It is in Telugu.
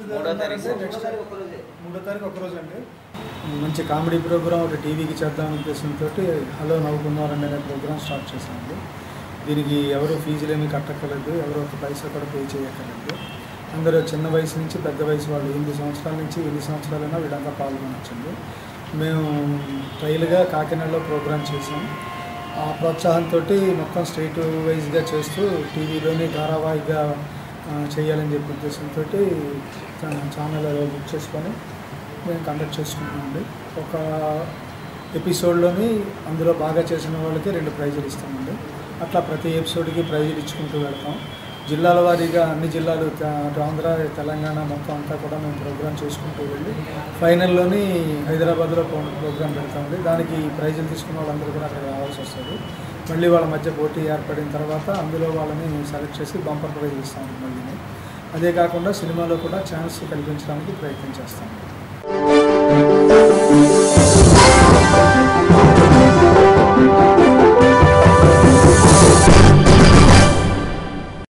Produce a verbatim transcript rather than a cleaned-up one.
మూడో తారీఖు నెక్స్ట్ మూడో తారీఖు ఒకరోజు అండి మంచి కామెడీ ప్రోగ్రామ్ ఒక టీవీకి చేద్దాం ఉద్దేశంతో హలో నవ్వుకున్నారండి అనే ప్రోగ్రామ్ స్టార్ట్ చేశామండి. దీనికి ఎవరు ఫీజులు ఏమీ కట్టక్కర్లేదు, ఎవరు ఒక పైసా కూడా పే చేయక్కర్లేదు. అందరూ చిన్న వయసు నుంచి పెద్ద వయసు వాళ్ళు ఎనిమిది సంవత్సరాల నుంచి ఎన్ని సంవత్సరాలైనా వీళ్ళంతా పాల్గొనొచ్చండి. మేము ట్రైల్గా కాకినాడలో ప్రోగ్రామ్ చేసాం. ఆ ప్రోత్సాహంతో మొత్తం స్టేట్ వైజ్గా చేస్తూ టీవీలోని ధారావాహిగా చేయాలని చెప్పే ఉద్దేశంతో ఛానల్ బుక్ చేసుకొని మేము కండక్ట్ చేసుకుంటున్నామండి. ఒక ఎపిసోడ్లోని అందులో బాగా చేసిన వాళ్ళకి రెండు ప్రైజులు ఇస్తామండి. అట్లా ప్రతి ఎపిసోడ్కి ప్రైజులు ఇచ్చుకుంటూ వెళ్తాం. జిల్లాల వారీగా అన్ని జిల్లాలు ఆంధ్ర తెలంగాణ మొత్తం అంతా కూడా మేము ప్రోగ్రామ్ చేసుకుంటూ వెళ్ళి ఫైనల్లోని హైదరాబాద్లో ప్రోగ్రామ్ పెడతామండి. దానికి ప్రైజులు తీసుకున్న వాళ్ళందరూ కూడా అక్కడ రావాల్సి వస్తుంది. మళ్ళీ వాళ్ళ మధ్య పోటీ ఏర్పడిన తర్వాత అందులో వాళ్ళని సెలెక్ట్ చేసి బంపర్ ప్రైజ్ ఇస్తాము. మళ్ళీ అదే కాకుండా సినిమాలో కూడా ఛాన్స్ కల్పించడానికి ప్రయత్నం చేస్తాము.